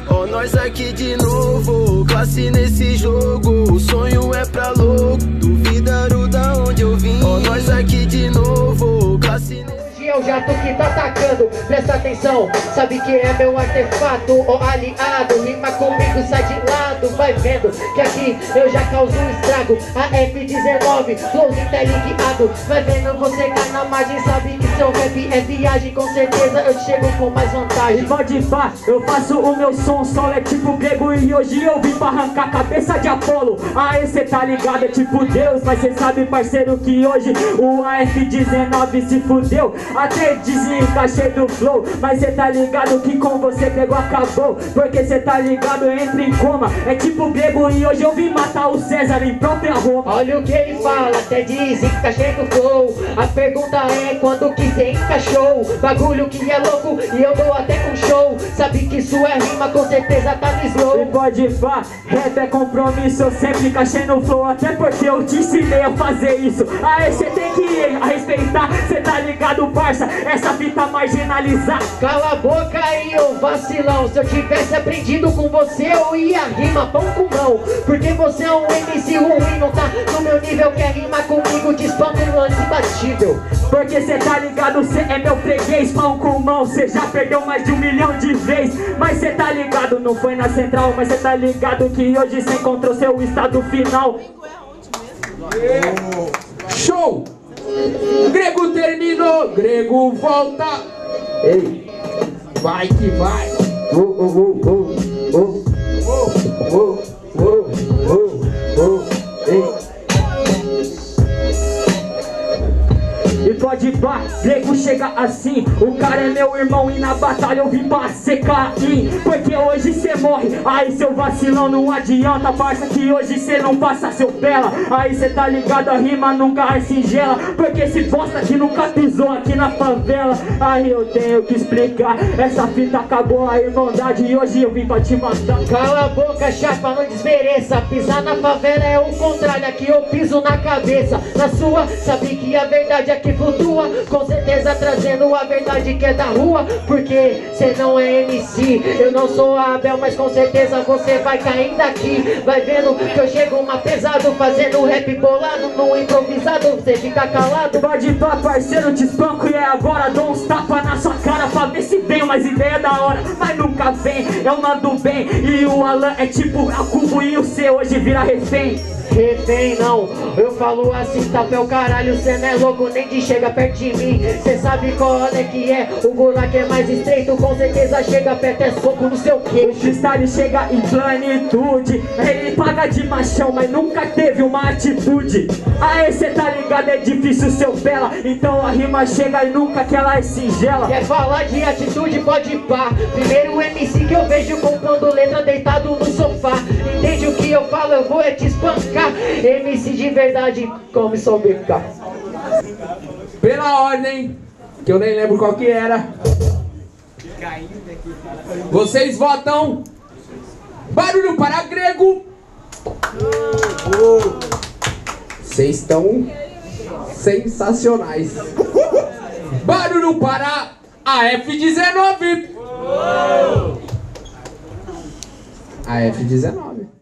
Ó, nós aqui de novo, classe nesse jogo. O sonho é pra louco, duvidaram da onde eu vim. Ó, nós aqui de novo, classe nesse... É o jato que tá atacando, presta atenção, sabe que é meu artefato, ó aliado, rima comigo, sai de lado, vai vendo que aqui eu já causo um estrago, a F19, flowzinho tá ligado, vai vendo você cai na margem, sabe que seu rap é viagem, com certeza eu chego com mais vantagem. E pode pá, eu faço o meu som, o solo é tipo grego e hoje eu vim pra arrancar a cabeça de Apolo. Aí cê tá ligado, é tipo Deus, mas cê sabe parceiro que hoje o AF19 se fudeu. Até desencaixei do flow, mas cê tá ligado que com você pegou, acabou. Porque cê tá ligado, entra em coma. É tipo grego e hoje eu vim matar o César em própria Roma. Olha o que ele fala, até desencaixei do flow. A pergunta é quando que cê encaixou. Bagulho que é louco e eu dou até com show. Sabe que sua rima com certeza tá no slow. E pode pá, rap é compromisso, eu sempre encaixei no flow. Até porque eu te ensinei a fazer isso. Aí cê tem que respeitar, cê tá ligado, parça, essa fita marginalizar. Cala a boca aí, ô vacilão. Se eu tivesse aprendido com você, eu ia rimar pão com mão. Porque você é um MC ruim, não tá no meu nível. Quer rimar comigo, te espanto no lance imbatível. Porque cê tá ligado, cê é meu freguês, pão com mão. Cê já perdeu mais de 1 milhão de vezes. Mas cê tá ligado, não foi na central. Mas cê tá ligado que hoje cê encontrou seu estado final. Show! Grego terminou, Grego volta. Ei, vai que vai. Ei. E pode pá, Grego chega assim. O cara é meu irmão e na batalha eu vim pra secar. Porque hoje cê morre, aí seu vacilão não adianta, parça, que hoje cê não passa seu pela. Aí cê tá ligado, a rima nunca é singela. Porque esse bosta que nunca pisou aqui na favela. Aí eu tenho que explicar, essa fita acabou a irmandade e hoje eu vim pra te matar. Cala a boca, chapa, não desmereça. Pisar na favela é o contrário, aqui eu piso na cabeça. Na sua, sabe que a verdade aqui flutua, com certeza trazendo a verdade que é da rua. Porque cê não é MC, eu não sou a Abel, mas com certeza você vai caindo aqui. Vai vendo que eu chego uma pesado, fazendo rap bolado, no improvisado, você fica calado. Pode pá, parceiro, te espanco e é agora. Dou uns tapas na sua cara pra ver se vem umas ideias da hora. Mas nunca vem, eu mando bem. E o Alan é tipo a Cubo e o C hoje vira refém. Refém não, eu falo assim, tá pé o caralho, cê não é louco nem de chega perto de mim. Cê sabe qual é que é, o buraco é mais estreito, com certeza chega perto, é soco no seu queixo. O freestyle chega em plenitude, ele paga de machão, mas nunca teve uma atitude. Aí cê tá ligado, é difícil seu pela, então a rima chega e nunca que ela é singela. Quer falar de atitude, pode pá. Primeiro MC que eu vejo comprando letra deitado no sofá. Entende o que eu falo, eu vou é te espancar. MC de verdade, come só BK. Pela ordem, que eu nem lembro qual que era. Vocês votam. Barulho para Grego. Vocês estão sensacionais. Barulho para a F19. A F19.